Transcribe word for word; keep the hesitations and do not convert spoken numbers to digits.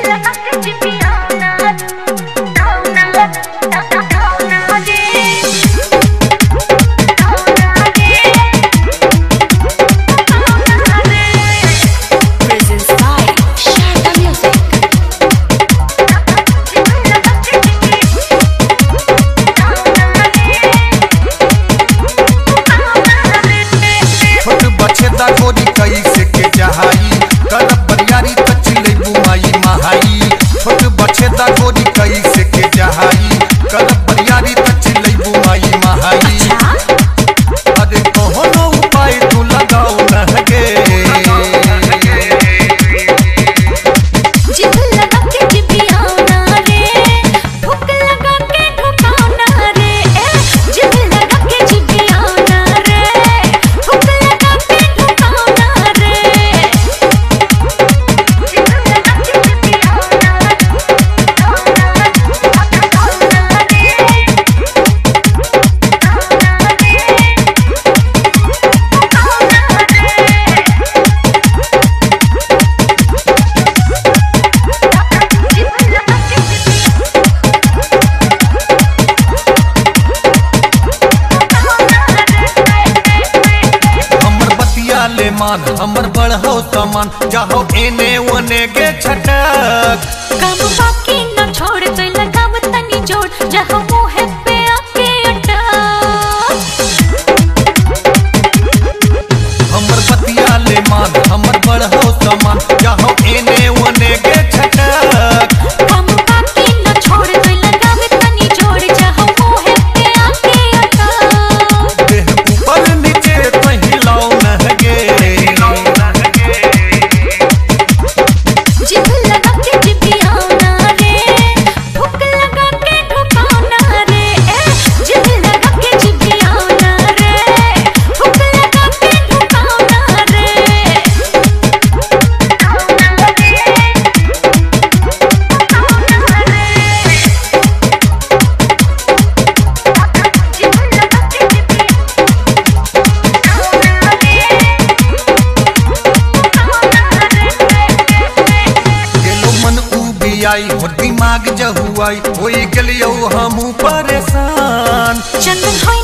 गोरी कैसे के जहाई कर बरियारी तचले बुमाई महाई छोट बछेदा गोरी कैसे के जहाई कर बरियारी तचले बुमाई महाई अरे कोनो उपाय तू लगाओ न गे जिद लगा के जिबियाना रे ठुक लगा के ठुकाना रे जिद लगा के जिबियाना रे ठुक लगा के ठुकाना रे जिद लगा के जिबियाना ले मान हमर बढ़ो सामान जाहो एने ओने के छटक काम बाकी न छोड़ तो लगाव तनी जोड़ जहाँ मुँह पे आके अटक हमर बतिया ले मान हमर बढ़ो सामान जाहो एने ओने के छटक काम बाकी न छोड़ तो लगाव तनी जोड़ जहाँ मुँह पे आके अटक देह ऊपर नीचे कहीं लाओ न गे जिद लगा के जिबियाना रे ठुक लगा के ठुकाना रे जिद लगा के जिबियाना रे ठुक लगा के ठुकाना रे आई हो दिमाग जहुआई होई गेलियो हमू परेशान चंदन